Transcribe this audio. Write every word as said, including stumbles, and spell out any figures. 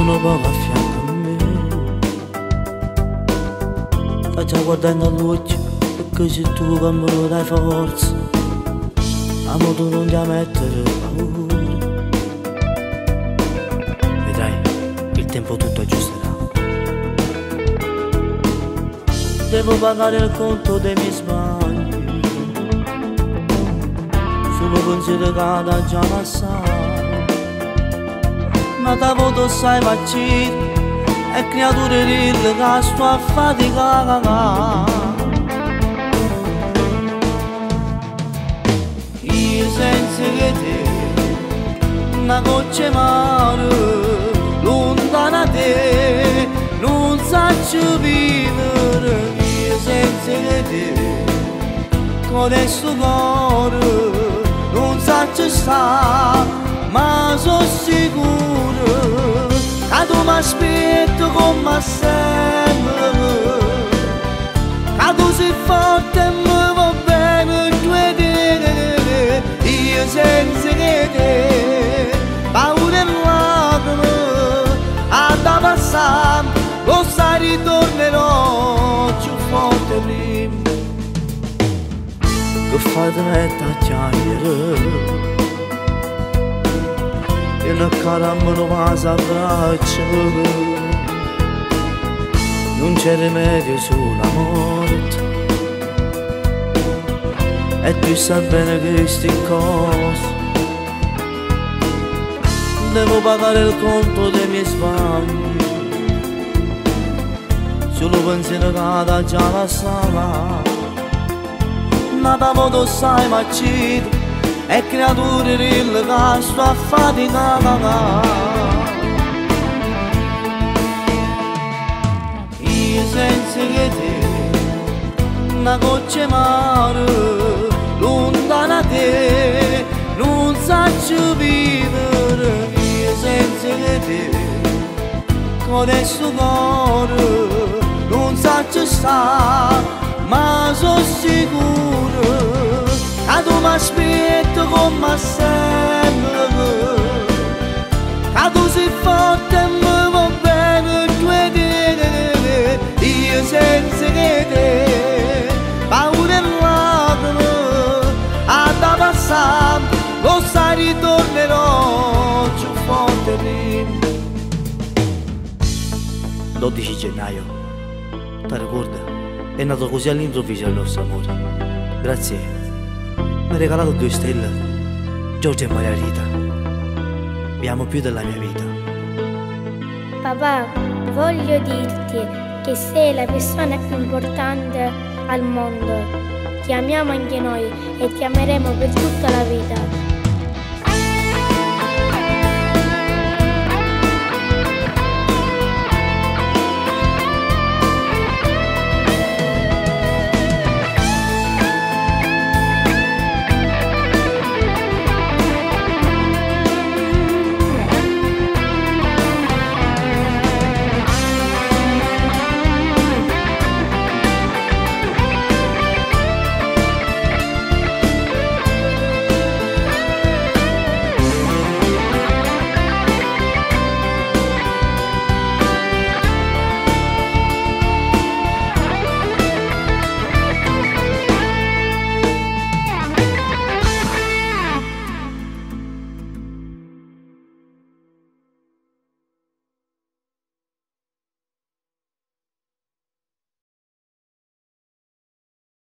sono poco a fianco a me. Sta già guardando all'occhio, perché se tu che me lo dai forza, amo tu non ti mettere paura. Vedrai, il tempo tutto aggiusterà. Devo pagare il conto dei miei sbagli, solo pensiero che ha già passato. Ma da voto sai vaccino e creature rille che sto a faticare. Io senza che te, una goccia mare, lontana da te, non saccio vivere. Io senza che te, con questo cuore, non saccio stare, ma sono sicuro che tu mi aspetti come sempre, che tu sei forte e mi va bene due te. Io senza che te, paura e lacrime, a da passare, lo sai ritornerò più forte prima. Che fai te mettere a chiacchiere, e una cara me lo vas a braccia, non c'è rimedio sulla morte, e tu sai bene che queste cose devo pagare il conto dei miei sbagli, solo pensiero che ha già passato. Ma da modo sai macito e creature rille che sto a faticare. Io senza che te, una goccia mare, lontana da te, non saccio vivere. Io senza che te, con questo cuore, non saccio stare, ma sono sicuro che tu mi aspetti come sempre, che tu sei forte e mi va bene due te. Io senza che te, paura e lacrime, a da passare, lo sai ritornerò più forte prima. dodici gennaio, ti ricordi? È nato così all'improvviso il nostro amore. Grazie, mi hai regalato due stelle, Giorgio e Maria Rita. Vi amo più della mia vita. Papà, voglio dirti che sei la persona più importante al mondo. Ti amiamo anche noi e ti ameremo per tutta la vita.